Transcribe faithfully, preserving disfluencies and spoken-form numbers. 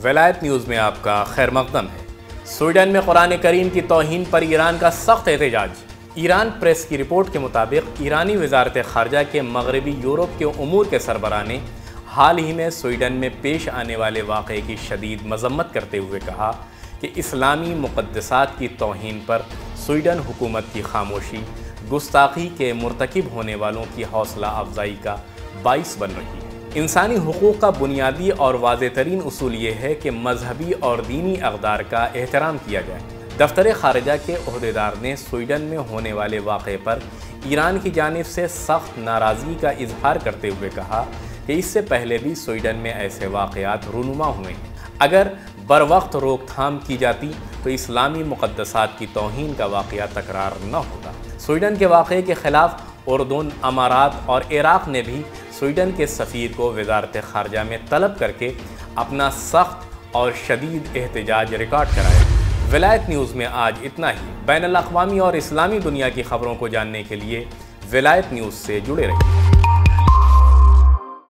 विलायत न्यूज़ में आपका खैर मकदम है। स्वीडन में कुरान करीम की तौहीन पर ईरान का सख्त एहतजाज। ईरान प्रेस की रिपोर्ट के मुताबिक ईरानी वजारत खारजा के मगरबी यूरोप के उमूर के सरबराह ने हाल ही में स्वीडन में पेश आने वाले वाक़े की शदीद मजम्मत करते हुए कहा कि इस्लामी मुक़द्दसात की तौहीन पर स्वीडन हुकूमत की खामोशी गुस्ताखी के मुर्तकिब होने वालों की हौसला अफजाई का बाइस बन रही है। इंसानी हुकूक़ का बुनियादी और वाज़ेह तरीन उसूल ये है कि मजहबी और दीनी अक़दार का एहतराम किया जाए। दफ्तर खारजा के ओहदेदार ने स्वीडन में होने वाले वाक़े पर ईरान की जानिब से सख्त नाराज़गी का इजहार करते हुए कहा कि इससे पहले भी स्वीडन में ऐसे वाक़यात रूनुमा हुए हैं। अगर बर वक्त रोकथाम की जाती तो इस्लामी मुक़द्दसात की तौहीन का वाक़या तकरार न होता। स्वीडन के वाक़े के ख़िलाफ़ उर्दून, अमारात और इराक़ ने भी स्वीडन के सफ़ीर को वज़ारत ख़ारजा में तलब करके अपना सख्त और शदीद एहतजाज रिकॉर्ड कराया। विलायत न्यूज़ में आज इतना ही। बैनुल अक़वामी और इस्लामी दुनिया की ख़बरों को जानने के लिए विलायत न्यूज़ से जुड़े रहिए।